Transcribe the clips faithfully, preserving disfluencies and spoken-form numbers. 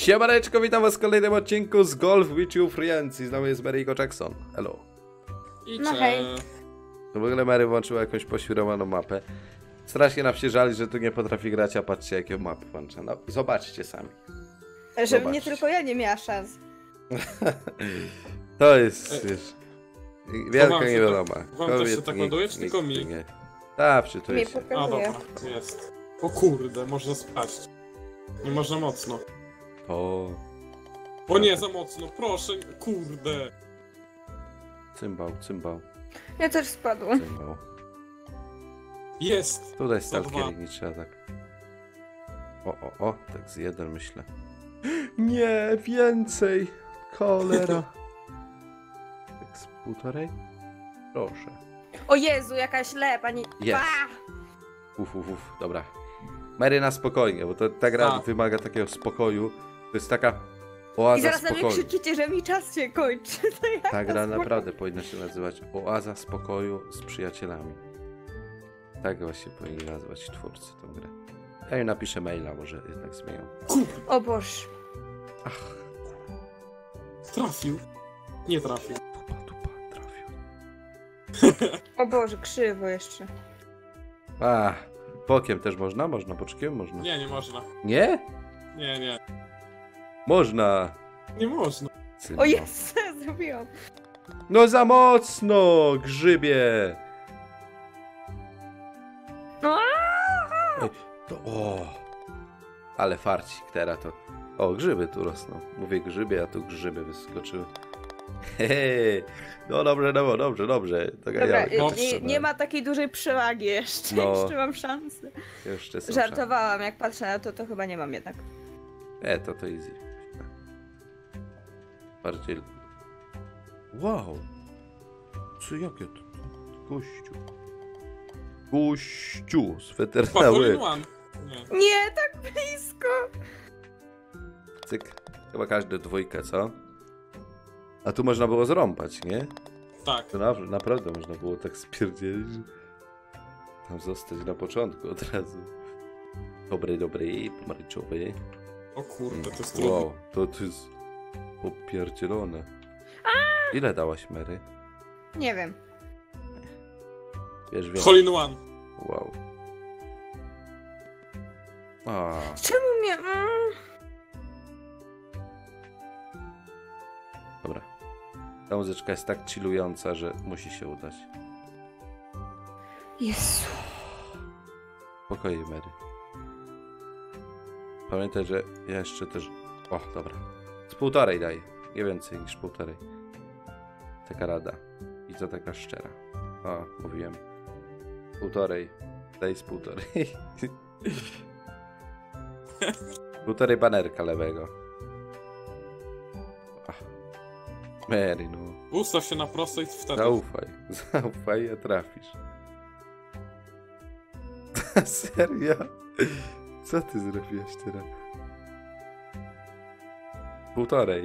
Siemaneczko, witam was w kolejnym odcinku z Golf with You Friends i z nami jest Mary Jackson. Hello. I No hej. To w ogóle Mary włączyła jakąś poświrowaną mapę. Strasznie nam się żali, że tu nie potrafi grać, a patrzcie jakie mapy włącza. No, zobaczcie sami. Żeby Zobaczcie. nie tylko ja nie miała szans. To jest, wiesz, wielka wam się niewiadoma. tak- wam też się tak ładuje, czy tylko mi? Nie. Tak, czy to Mnie jest. A pokazuje. dobra, jest. O kurde, można spaść. Nie można mocno. To O nie, za mocno, proszę, kurde. cymbał, cymbał, Ja też spadłam. cymbał. Jest. Tutaj To dwa. stalkiery, nie trzeba tak. O, o, o, tak z jeden myślę. Nie, więcej! Cholera. Tak z półtorej? Proszę. O Jezu, jakaś le, pani... Jest. Bah! Uf, uf, uf, dobra. Mary na spokojnie, bo to, ta gra Tak. wymaga takiego spokoju. To jest taka oaza I zaraz na mnie spokoju. krzyczycie, że mi czas się kończy. To ja Ta gra naprawdę powinna się nazywać oaza spokoju z przyjacielami. Tak właśnie powinni nazwać twórcy tą grę. Ja im napiszę maila, może jednak zmienią. Kurde, O Boż. Ach, trafił. Nie trafił. tupa, tupa, trafił. O Boże, krzywo jeszcze. A, bokiem też można? Można boczkiem? Można. Nie, nie można. Nie? Nie, nie. Można. Nie można. Cymbał. O Jezu, co ja zrobiłam? No za mocno, grzybie. No, Ej, to o. Ale farcik teraz to. O, grzyby tu rosną. Mówię grzyby, a tu grzyby wyskoczyły. Hehe. No dobrze, no dobrze, dobrze. Tak Dobra, ja, y, dobrze, nie, no. nie ma takiej dużej przewagi jeszcze. No. Jeszcze mam szansę. Jeszcze są Żartowałam, jak patrzę na to, to chyba nie mam jednak. E, to to easy. Bardziej... Wow! Co, jakie to? Gościu. Gościu! Sweter na Patrz, łeb. one. Nie. Nie, tak blisko. Cyk. Chyba każdy dwójkę, co? A tu można było zrąbać, nie? Tak. To na, naprawdę można było tak spierdzielić, że tam zostać na początku od razu. Dobry, dobry, pomarańczowy. O kurde, to jest trudne. Wow, to, to jest popierdzielone. Ile dałaś, Mary? Nie wiem. Wiesz, wiem. Hole in one. Wow. A, Czemu mnie... Mm. dobra. Ta muzyczka jest tak chillująca, że musi się udać. Jezu. Spokojnie, Mary. Pamiętaj, że ja jeszcze też... O, dobra. Z półtorej daj. Nie więcej niż półtorej. Taka rada. I to taka szczera. O, mówiłem. Półtorej. Daj z półtorej. Półtorej banerka lewego. Ach. Mary, no. Ustaw się na prosto i wtedy. Zaufaj. Zaufaj, a trafisz. Serio? Co ty zrobiłeś teraz? Półtorej.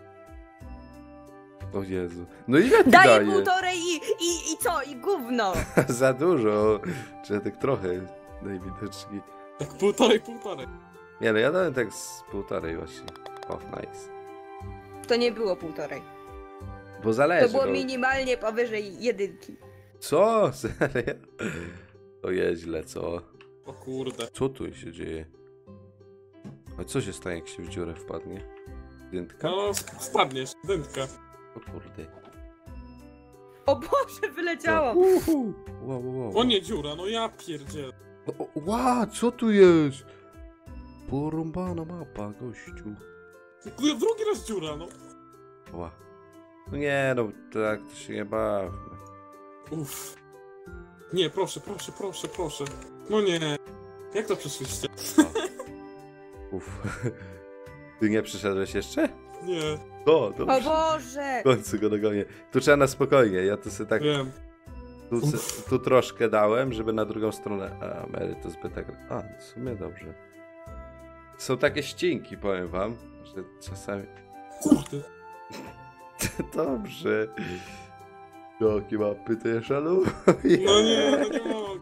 O Jezu. No ile ty Daję daje? półtorej i, i, i co? I gówno. Za dużo. Czy tak trochę najwidoczniej. Tak półtorej, półtorej. Nie, no ja dałem tak z półtorej właśnie. O, nice. To nie było półtorej. Bo zależy. To było no. minimalnie powyżej jedynki. Co? Serio? To jest źle, co? O kurde. Co tu się dzieje? A co się stanie, jak się w dziurę wpadnie? Dyntka? No, spadniesz, dętka. O kurde. O Boże, wyleciałam. Uhu. Wow, wow, wow. O nie, dziura, no ja pierdzielę. O, o, ła, co tu jest? Porąbana mapa, gościu. Kurde, drugi raz dziura, no. Ła. No nie, no tak to się nie bawmy. Uff. Nie, proszę, proszę, proszę, proszę. No nie. Jak to przeszliście? Uff. Ty nie przyszedłeś jeszcze? Nie, O, O dobrze. Boże. W końcu go dogonię. Tu trzeba na spokojnie, ja tu sobie tak... wiem. Tu, se, tu troszkę dałem, żeby na drugą stronę... A, Mary to zbyt tak... A, w sumie dobrze. Są takie ścinki, powiem wam, że czasami... Kurde. Dobrze. Jakie mapy to ja szaluję. No nie, no nie mogę.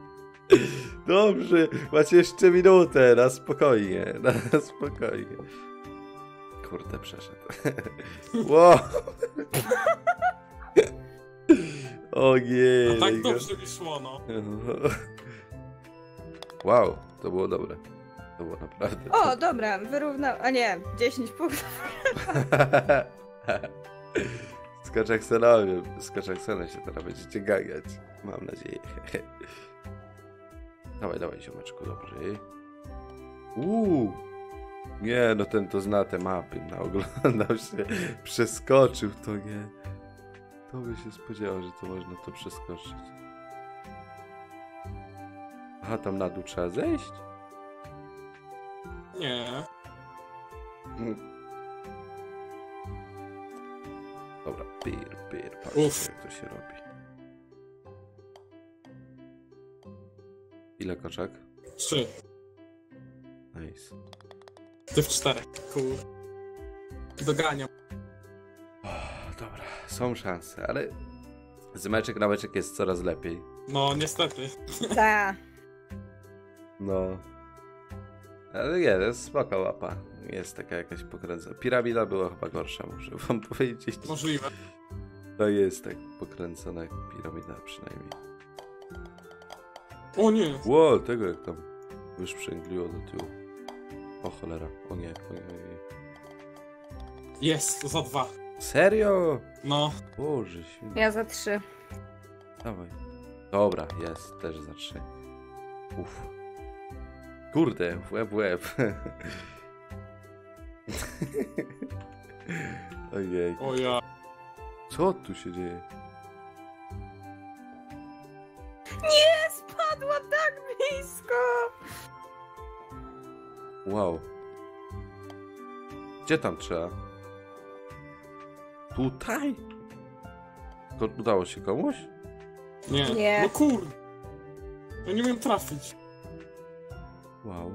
Dobrze, macie jeszcze minutę, na spokojnie, na spokojnie. Kurde, przeszedł. Wow. Ojej. A tak dobrze mi szło, no. Wow, to było dobre. To było naprawdę. O, dobra, wyrównał. A nie, dziesięć punktów. Z Kaczaksenem, z Kaczaksenem się teraz będziecie gagiać. Mam nadzieję. Dawaj, dawaj, ziomeczku, dobrze. Uuu. Nie, no ten to zna te mapy. No, oglądał się, przeskoczył to, nie. To by się spodziewał, że to można to przeskoczyć. Aha, tam na dół trzeba zejść? Nie. Mm. Dobra, pir, pir, Uff. patrzcie jak to się robi. Ile koczek? Trzy. Nice. Ty w czterech. Kur... Doganiam. O, dobra, są szanse, ale z meczek na meczek jest coraz lepiej. No, niestety. Ta. No. Ale nie, to jest spoko łapa. Jest taka jakaś pokręcona. Piramida była chyba gorsza, muszę wam powiedzieć. Możliwe. To jest tak pokręcona jak piramida przynajmniej. O nie. Ło, tego jak tam wyszprzęgliło do tyłu. O cholera, o nie, o nie, o nie. Jest, za dwa. Serio? No. Boże święty. Ja za trzy. Dawaj. Dobra, jest, też za trzy. Uff. Kurde, w łeb, w łeb. Ojej. O ja. Co tu się dzieje? Nie, spadła tak blisko. Wow. Gdzie tam trzeba? Tutaj? To udało się komuś? Nie. Nie. No kur... Ja nie umiem trafić. Wow.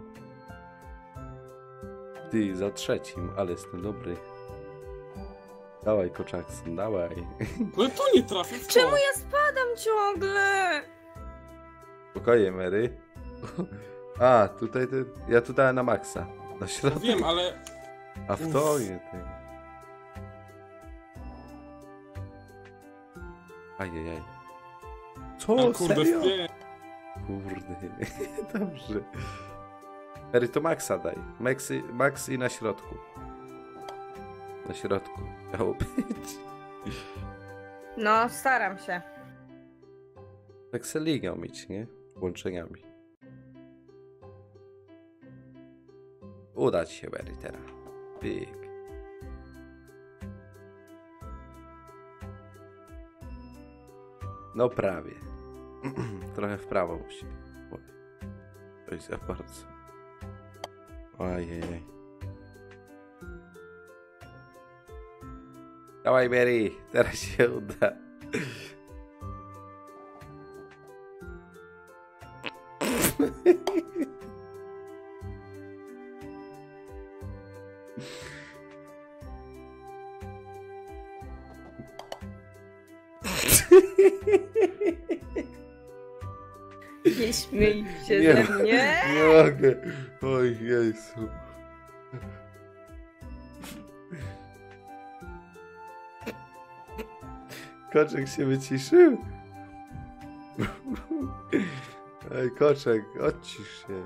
Ty, za trzecim, ale jestem dobry. Dawaj, Koczakson, dawaj. No tu nie trafię. w to. Czemu ja spadam ciągle? Spokojnie, Mary. A, tutaj ty... Ja tu dałem na maksa. Na środek. Wiem, ale... A w to nie ty. Ajajaj. Co? A kurde, Serio? wpie... Kurde. Dobrze. Mary, to maksa daj. Maxy, max i na środku. Na środku. Miało być. No, staram się. Tak se linią mieć, nie? Łączeniami. Uda ci się, Mary, teraz. Pyk. No prawie. Trochę w prawo musi. Oj. To jest za bardzo. Ojej. Dawaj, Mary, teraz się uda. Nie śmiej się Nie, ze mnie. nie mogę. Oj, Jezu. Koczek się wyciszył? Ej, Koczek, odcisz się.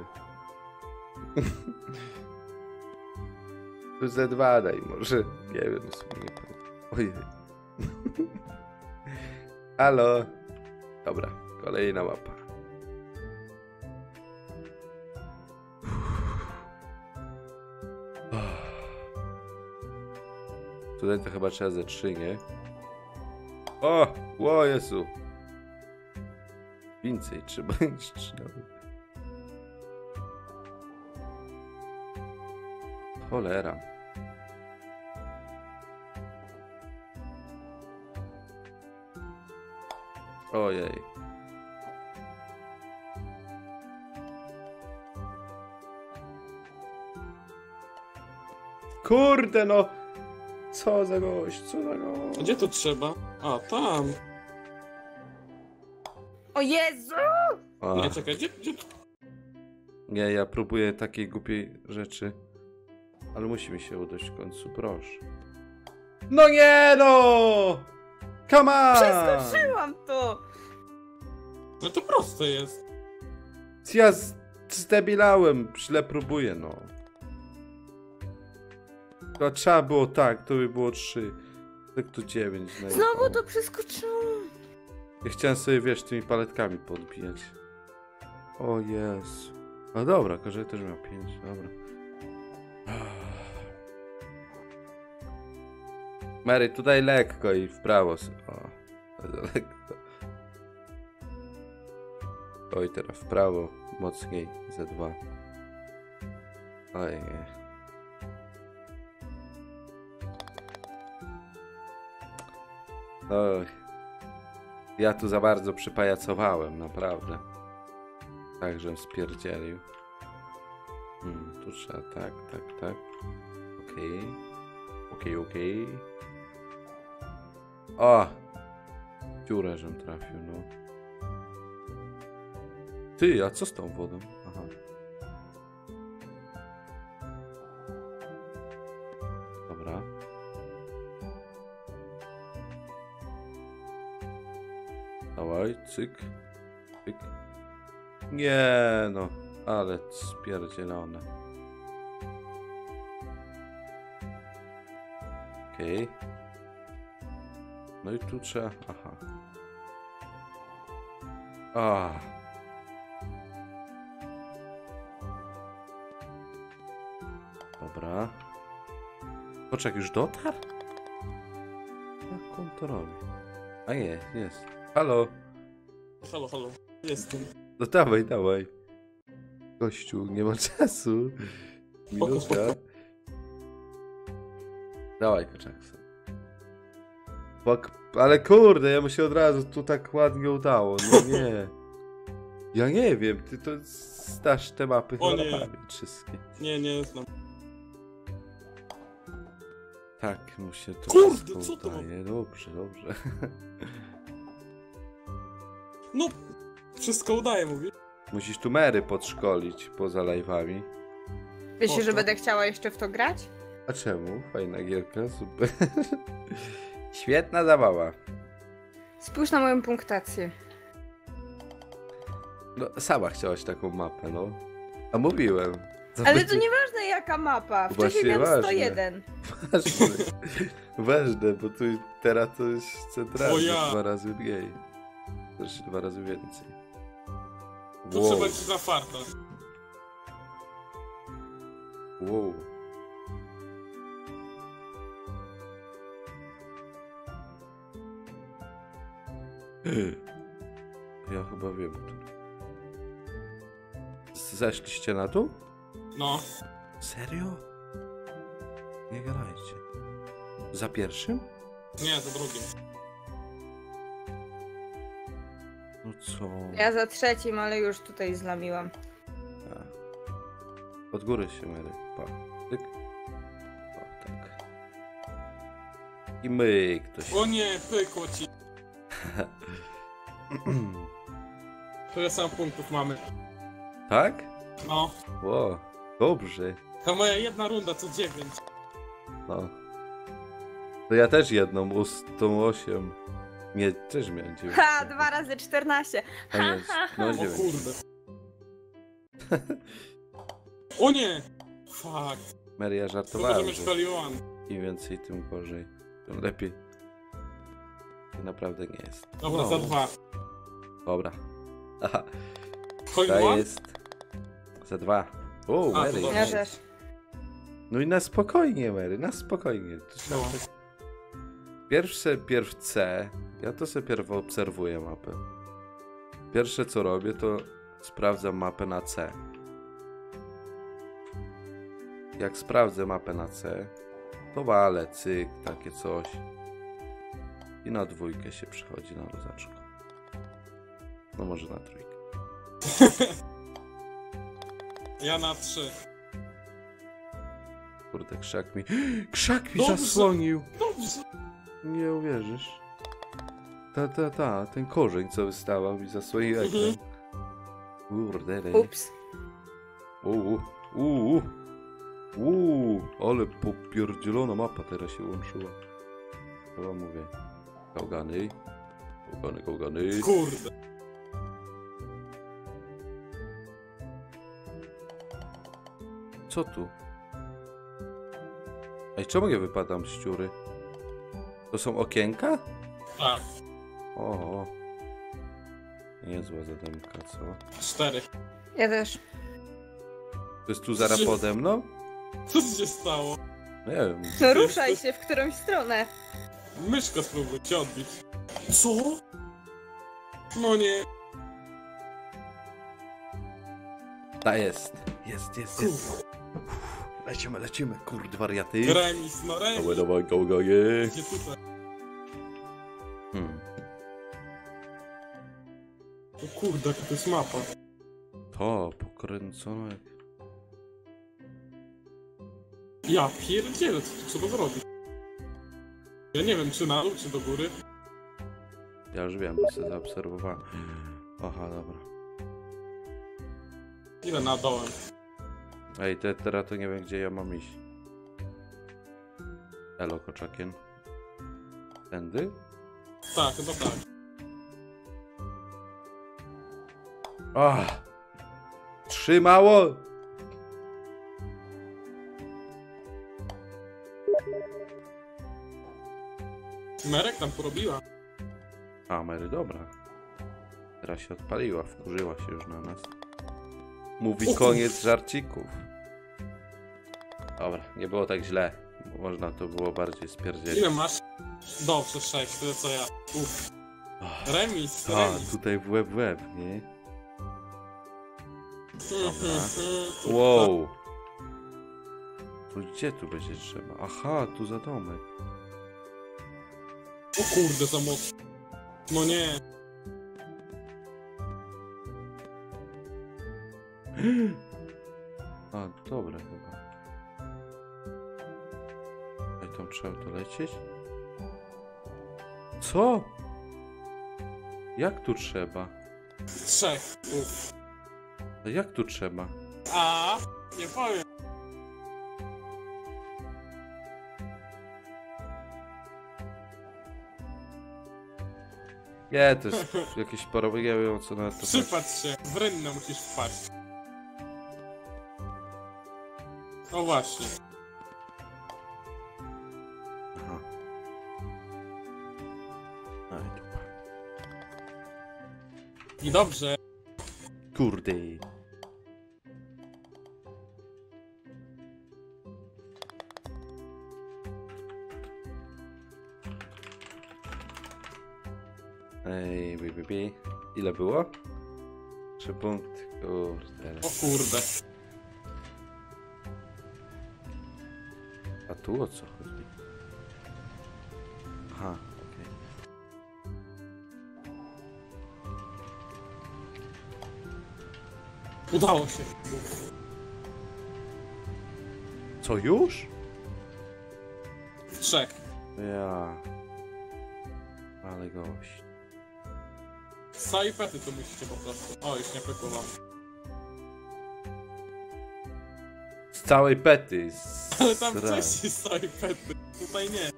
Tu ze dwa daj, może. Nie wiem, w sumie nie pamiętam. Ojej. Halo. Dobra, kolejna mapa. Tutaj to chyba trzeba ze trzy, nie? O! O Jezu! Więcej trzeba niż trzy nawet. Cholera. Ojej. Kurde no! Co za gość, co za gość? A gdzie to trzeba? A, tam. O Jezu! A, Nie, czekaj, gdzie, gdzie to? nie, ja próbuję takiej głupiej rzeczy. Ale musi mi się udać w końcu, proszę. No nie no! Come on! Przeskoczyłam to! No to proste jest. Ja z- zdebilałem, źle próbuję, no. To trzeba było tak, to by było trzy. Tak tu dziewięć. Znowu to przeskoczyłam. Ja chciałem sobie, wiesz, tymi paletkami podbijać. O Jezu. No dobra, Korzej też miał pięć, dobra. Mary, tutaj lekko i w prawo. s- O, lekko. Oj, teraz w prawo, mocniej, ze dwa. Oj, nie. Oj. Ja tu za bardzo przypajacowałem, naprawdę. Tak, żem spierdzielił. Hmm, tu trzeba tak, tak, tak. Okej. Okej, okej. O! Dziurę, żem trafił, no. Ty, a co z tą wodą? Aha. Dobra. Dawaj, cyk. Cyk. Nie no, ale spierdzielone. Okej. Okay. No i tu trzeba... Aha. A. Dobra. Poczekaj, już dotarł? Jak on to robi? A nie, jest. Halo. Halo, halo. Jestem. No dawaj, dawaj. Gościu, nie ma czasu. Minutka. Dawaj, Kaczakson. Bak, ale kurde, ja mu się od razu tu tak ładnie udało. No nie. Ja nie wiem, ty to znasz te mapy O chyba nie. na pamięć wszystkie. Nie, nie znam. Tak, mu się to Kurde, wszystko co to? udaje. Dobrze, dobrze. No, wszystko udaje, mówi. Musisz tu Mary podszkolić poza live'ami. Wiecie, O, że to- będę chciała jeszcze w to grać? A czemu? Fajna gierka, super. Świetna zabawa. Spójrz na moją punktację. No, sama chciałaś taką mapę, no. A mówiłem. Ale to nieważne jaka mapa. Wcześniej Właśnie miałam ważne. sto jeden. Ważne. Ważne, bo tu teraz to jest centralnie O ja. dwa razy mniej. Też dwa razy więcej. Tu Wow. trzeba iść na farta. Wow. Ja chyba wiem, który. Zeszliście na tu? No. Serio? Nie gadajcie. Za pierwszym? Nie, za drugim. No co? Ja za trzecim, ale już tutaj zlamiłam. A. Od góry się Mary. Pa. Tyk. O, tak. I myk. To się... O nie, pykło ci. Tyle sam punktów mamy. Tak? No. Ło. Dobrze. To moja jedna runda co dziewięć. No. To ja też jedną, ust tą osiem. Nie, też miałem dziewięć. Ha, dwa razy czternaście. A nie, no O dziewięć. kurde. O nie! Fuck. Mary, ja To żartowałem, będziemy że szkoli one. im więcej, tym gorzej. Tym lepiej. To naprawdę nie jest. Dobra, No. za dwa. Dobra. Aha, Coin to one? jest... Za dwa. O, A, to Mary. dobra. Ja też. No i na spokojnie, Mary, na spokojnie. To trzeba No. tak... Pierwsze, pierw C. Ja to sobie pierw obserwuję mapę. Pierwsze co robię, to sprawdzam mapę na C. Jak sprawdzę mapę na C, to walę, cyk, takie coś. I na dwójkę się przychodzi na rozaczko. No może na trójkę. Ja na trzy. Kurde, krzak mi... Krzak mi Dobrze. zasłonił! Dobrze. Nie uwierzysz. Ta, ta, ta, ten korzeń co wystawał mi zasłonił ekran. Mhm. Kurde, rej. Ups. Uuu, uuu. Uuu, ale popierdzielona mapa teraz się łączyła. Chyba mówię. Gałgany. Gałgany, gałgany. Kurde. Co tu? Ej, czemu nie wypadam z dziury? To są okienka? Tak, O, niezła zadymka, co? cztery. Ja też. To jest tu zaraz pode mną? Co ci się stało? Nie wiem. No ruszaj się w którąś stronę. Myszka spróbuj cię odbić. Co? No nie. Ta jest. Jest, jest, jest. Kurde. Lecimy, lecimy, kurde wariaty. Remis, no remis. Dawaj, dawaj, gałganie. Gdzie tutaj? Hmm. O kurde, jaka to jest mapa. To, pokręcone. jak- Ja pierdzielę, co tu trzeba zrobić? Ja nie wiem, czy na dół, czy do góry. Ja już wiem, bo sobie zaobserwowałem. Aha, dobra. Ile na dołem? Ej, te, teraz to nie wiem, gdzie ja mam iść. Elo, koczakien. Tędy? Tak, chyba tak. Ach! Trzymało! Merek tam porobiła. A, Mary, dobra. Teraz się odpaliła, wkurzyła się już na nas. Mówi koniec żarcików. Dobra, nie było tak źle. Można to było bardziej spierdzielić. Ile masz? Dobrze, sześć, tyle co ja. Uff. Remis, A, remis. tutaj w łeb, w łeb, nie? Mhm, mhm. Wow! Tu gdzie tu będzie trzeba? Aha, tu za domek. O kurde, za mocno. No nie. A, dobra chyba. Ej, tam trzeba tu lecieć? Co? Jak tu trzeba? Trzech. Uff. A jak tu trzeba? A, nie powiem. Nie, to jest jakieś porobienie, co na to... Przypatrz się, w rynnę musisz wpaść. O właśnie. Aha. Aj, dupa. I dobrze. Kurde. Ej, bi, bi, bi. Ile było? Trzy punkty, kurde. O kurde. A tu o co chodzi? Aha, okej. Udało się. Co, już? W trzech. Ja. Ale gość. Sajpety to musicie po prostu. O, już nie pykło wam. Z całej pety. Z... Ale tam ra- wcześniej sajpety. Tutaj nie.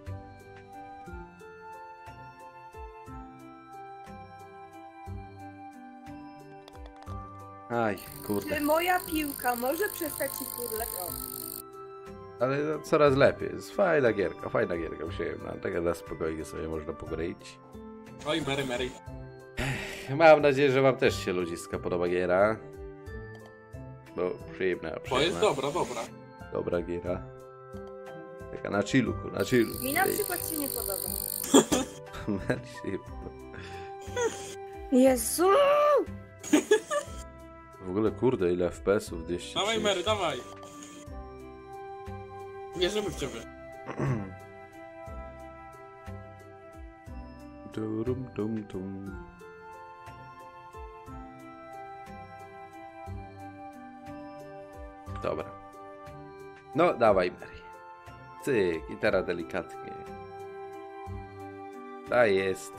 Aj, kurde. Czy moja piłka może przestać się turlać? O. Ale no, coraz lepiej. Jest fajna gierka, fajna gierka. Przyjemna. Taka na spokojnie sobie można pogryć. Oj, Mary, Mary. Mam nadzieję, że wam też się ludziska podoba giera. Bo przyjemna, przyjemna. Bo jest dobra, dobra. Dobra giera. Taka na chilluku, na chillu. Mi na przykład się nie podoba. Merci. Jezu! W ogóle kurde, ile F P S-ów? dwieście Dawaj, Mary, dawaj. Wierzymy w ciebie. Durum, dum, dum. Dobra. No, dawaj, Mary. Cyk, i teraz delikatnie. Ta jest.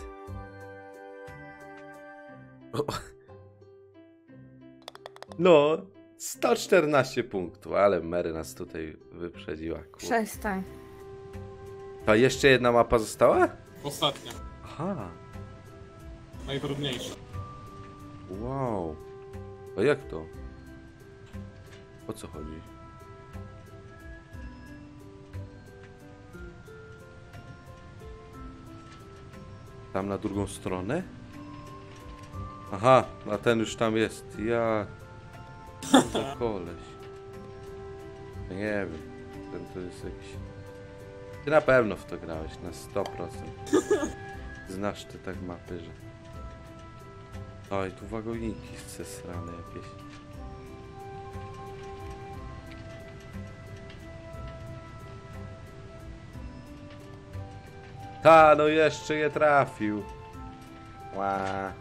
O. No, sto czternaście punktów, ale Mary nas tutaj wyprzedziła. Kur... Przestań. To jeszcze jedna mapa została? Ostatnia. Aha. Najtrudniejsza. Wow. A jak to? O co chodzi? Tam na drugą stronę? Aha, a ten już tam jest. Ja... Co za koleś. Nie wiem. Ten to jest jakiś... Ty na pewno w to grałeś, na sto procent. Znasz ty tak mapy, że... Oj, tu wagoniki zesrane jakieś. Ta, no jeszcze je trafił. Ła.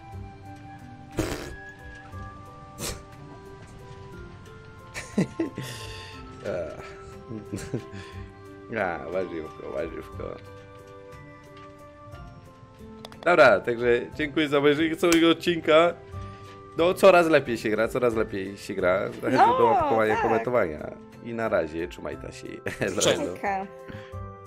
A, warzywko, warzywko. Dobra, także dziękuję za obejrzenie całego odcinka. No, coraz lepiej się gra, coraz lepiej się gra. Zachęcam do No, łapkowania, tak. komentowania. I na razie, trzymajcie się. Cześć. Hejka.